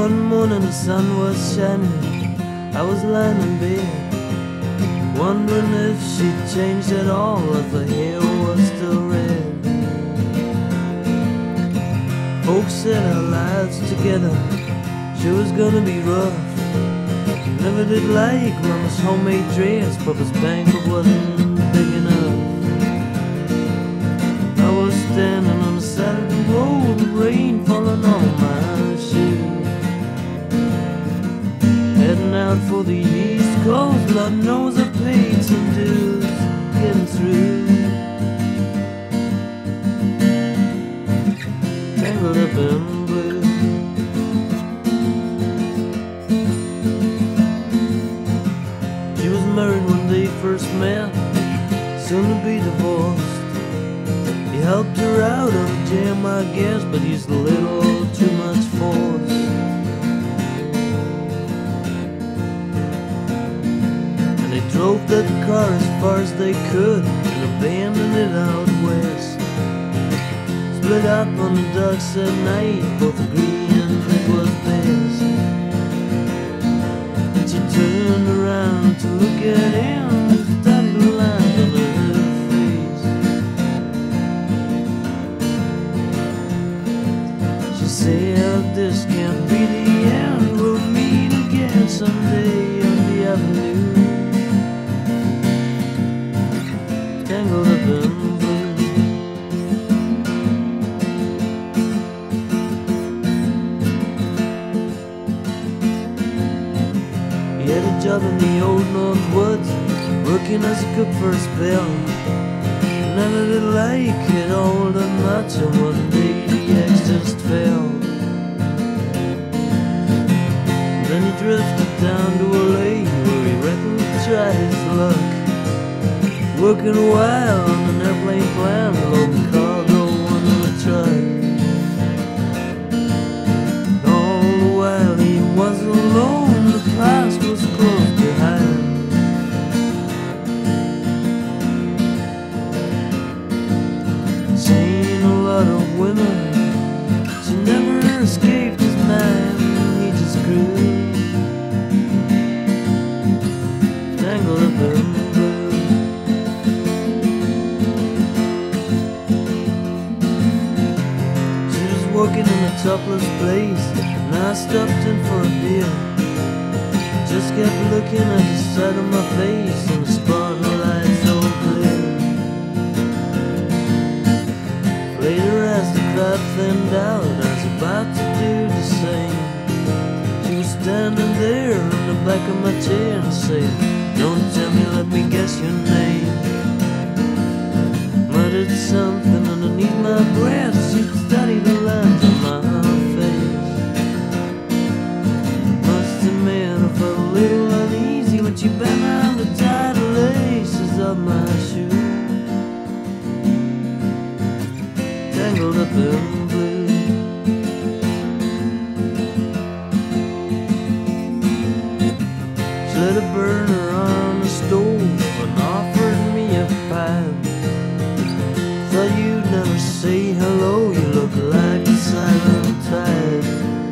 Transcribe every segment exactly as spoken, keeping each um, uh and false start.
One morning the sun was shining, I was lying in bed, wondering if she'd changed at all, if her hair was still red. Folks said our lives together sure was gonna be rough. Never did like Mama's homemade dress, Papa's banquet wasn't big enough. I was standing on the side of the road, rain falling on my shoes, heading out for the East Coast. Lord knows I paid some dues getting through. Tangled up in blue. She was married when they first met, soon to be divorced. He helped her out of a jam, I guess, but he's a little too much force. And they drove that car as far as they could and abandoned it out west. Split up on the docks at night, both agreeing it was best. And she turned around to look at him, studied the lines on her face. She said, "This can't be the end, we'll meet again someday on the avenue." Tangled up in blue. He had a job in the old North Woods, working as a cook for a spell. Never did like it all that much, and one day the axe just fell. Then he drifted down to L A, where he reckoned he'd try his luck, working a while on an airplane plan, loading cargo onto a truck. All the while he was alone, the past was close behind. Seen a lot of women, she never escaped his mind. He just grew tangled up in blue. She was working in a topless place, and I stopped in for a beer. Just kept looking at the side of my face, and the spotlight so clear. Later as the crowd thinned out, I was about to do the same. She was standing there on the back of my chair and said, "Don't tell me, let me guess your name." Muttered something underneath my breath. She studied the lines on my face. Must admit I felt a little uneasy when she bent round to tie the laces of my shoe. Tangled up in blue. She lit a burner on the stove and offered me a pipe. Thought you'd never say hello, you look like a silent type.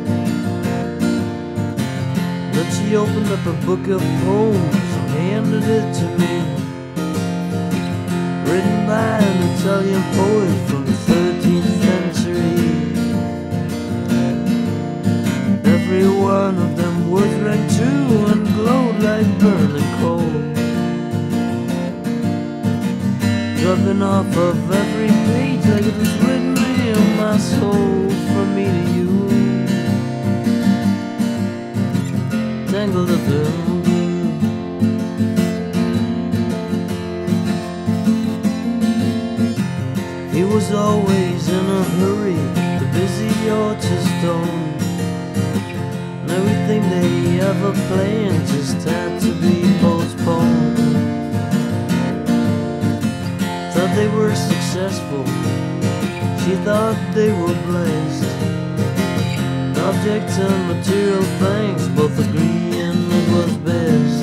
Then she opened up a book of poems and handed it to me, written by an Italian poet from the thirteenth century. Every one of them words rang true and glowed like burning coal, dropping off of every page like it was written in my soul, from me to you. Tangled up in blue. He was always in a hurry, the busy orchard stone. And everything they ever planned just had to be postponed. Thought they were successful, she thought they were blessed. Objects and material things both agreeing it was best.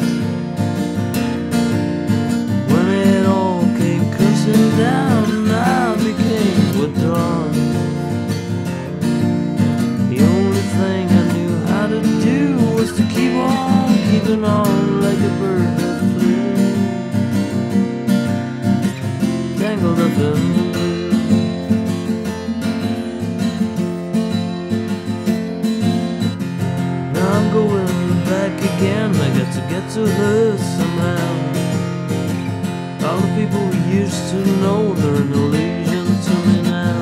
When it all came crashing down, I became withdrawn. The only thing I knew how just to keep on keeping on like a bird that flew, tangled up in the blue. Now I'm going back again, I got to get to her somehow. All the people we used to know, they're an illusion to me now.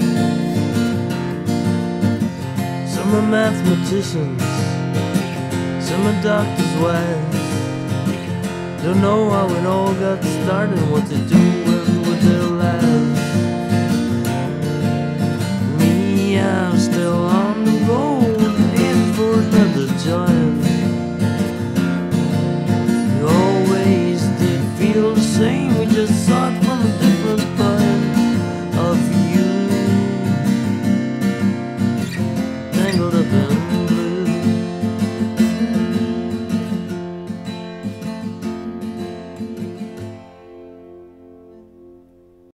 Some are mathematicians, some are doctors' wives. Don't know how it all got started, what they're doing with their lives. Me, I'm still on